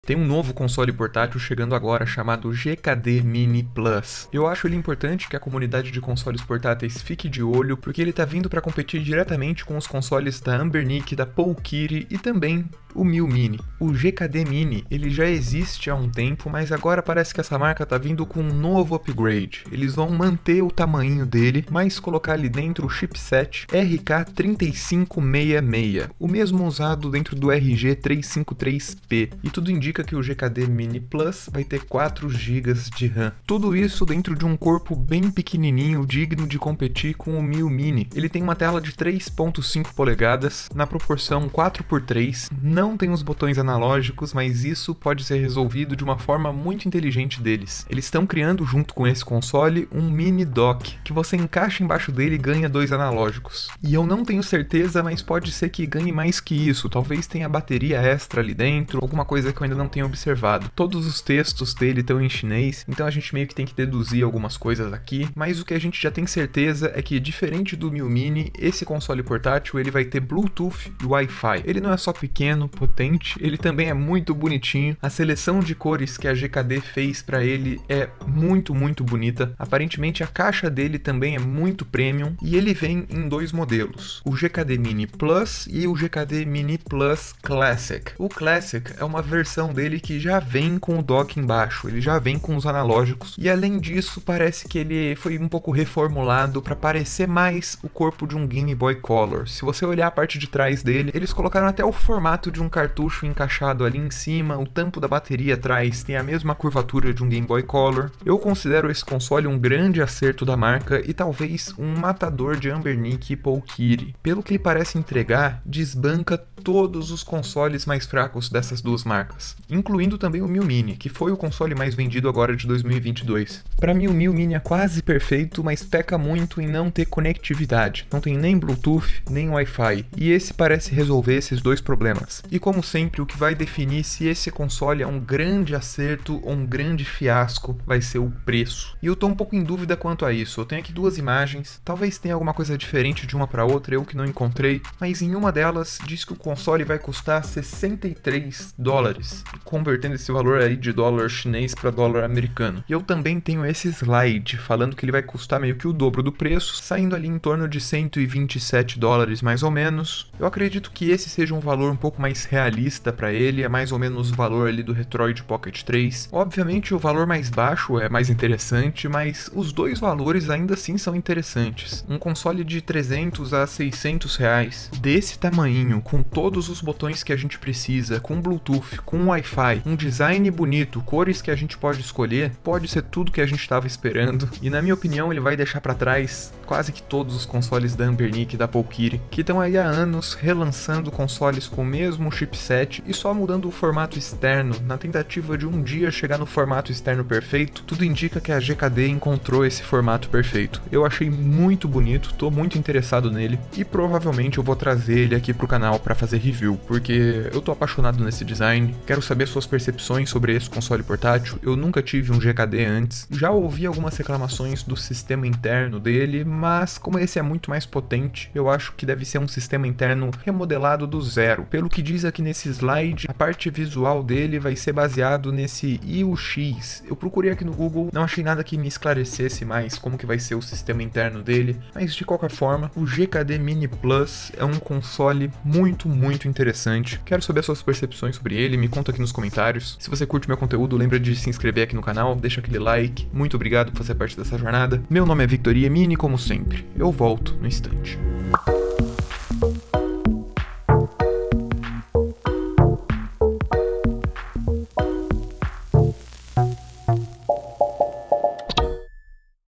Tem um novo console portátil chegando agora chamado GKD Mini Plus. Eu acho ele importante que a comunidade de consoles portáteis fique de olho, porque ele tá vindo para competir diretamente com os consoles da Anbernic, da Polkiri e também o Miu Mini. O GKD Mini, ele já existe há um tempo, mas agora parece que essa marca tá vindo com um novo upgrade. Eles vão manter o tamanho dele, mas colocar ali dentro o chipset RK3566, o mesmo usado dentro do RG353P. E tudo indica que o GKD Mini Plus vai ter 4 GB de RAM. Tudo isso dentro de um corpo bem pequenininho, digno de competir com o Miu Mini. Ele tem uma tela de 3.5 polegadas, na proporção 4x3, não tem os botões analógicos, mas isso pode ser resolvido de uma forma muito inteligente deles. Eles estão criando, junto com esse console, um mini dock, que você encaixa embaixo dele e ganha 2 analógicos. E eu não tenho certeza, mas pode ser que ganhe mais que isso, talvez tenha bateria extra ali dentro, alguma coisa que eu ainda não tenho observado. Todos os textos dele estão em chinês, então a gente meio que tem que deduzir algumas coisas aqui, mas o que a gente já tem certeza é que, diferente do Miu Mini, esse console portátil ele vai ter Bluetooth e Wi-Fi. Ele não é só pequeno, potente, ele também é muito bonitinho. A seleção de cores que a GKD fez para ele é muito bonita. Aparentemente a caixa dele também é muito premium e ele vem em 2 modelos, o GKD Mini Plus e o GKD Mini Plus Classic. O Classic é uma versão dele que já vem com o dock embaixo, ele já vem com os analógicos e, além disso, parece que ele foi um pouco reformulado para parecer mais o corpo de um Game Boy Color. Se você olhar a parte de trás dele, eles colocaram até o formato de um cartucho encaixado ali em cima, o tampo da bateria atrás tem a mesma curvatura de um Game Boy Color. Eu considero esse console um grande acerto da marca e talvez um matador de Anbernic e Polkiri. Pelo que ele parece entregar, desbanca todos os consoles mais fracos dessas duas marcas, incluindo também o Miu Mini, que foi o console mais vendido agora de 2022. Para mim o Miu Mini é quase perfeito, mas peca muito em não ter conectividade, não tem nem Bluetooth, nem Wi-Fi, e esse parece resolver esses 2 problemas. E como sempre, o que vai definir se esse console é um grande acerto ou um grande fiasco vai ser o preço. E eu tô um pouco em dúvida quanto a isso. Eu tenho aqui 2 imagens, talvez tenha alguma coisa diferente de uma para outra, eu que não encontrei, mas em uma delas diz que o console vai custar $63, convertendo esse valor aí de dólar chinês para dólar americano. E eu também tenho esse slide falando que ele vai custar meio que o dobro do preço, saindo ali em torno de $127 mais ou menos. Eu acredito que esse seja um valor um pouco mais realista para ele, é mais ou menos o valor ali do Retroid Pocket 3. Obviamente o valor mais baixo é mais interessante, mas os 2 valores ainda assim são interessantes. Um console de 300 a 600 reais, desse tamanho, com todos os botões que a gente precisa, com Bluetooth, com Wi-Fi, um design bonito, cores que a gente pode escolher, pode ser tudo que a gente estava esperando. E na minha opinião ele vai deixar para trás quase que todos os consoles da Anbernic e da Polkiri, que estão aí há anos relançando consoles com o mesmo chipset e só mudando o formato externo, na tentativa de um dia chegar no formato externo perfeito. Tudo indica que a GKD encontrou esse formato perfeito. Eu achei muito bonito, tô muito interessado nele e provavelmente eu vou trazer ele aqui pro canal para fazer review, porque eu tô apaixonado nesse design, quero saber suas percepções sobre esse console portátil. Eu nunca tive um GKD antes, já ouvi algumas reclamações do sistema interno dele, mas como esse é muito mais potente, eu acho que deve ser um sistema interno remodelado do zero. Pelo que diz aqui nesse slide, a parte visual dele vai ser baseado nesse IUX. Eu procurei aqui no Google, não achei nada que me esclarecesse mais como que vai ser o sistema interno dele, mas de qualquer forma, o GKD Mini Plus é um console muito interessante. Quero saber as suas percepções sobre ele, me conta aqui nos comentários. Se você curte meu conteúdo, lembra de se inscrever aqui no canal, deixa aquele like. Muito obrigado por fazer parte dessa jornada. Meu nome é Victor Iemini, como sempre. Eu volto no instante.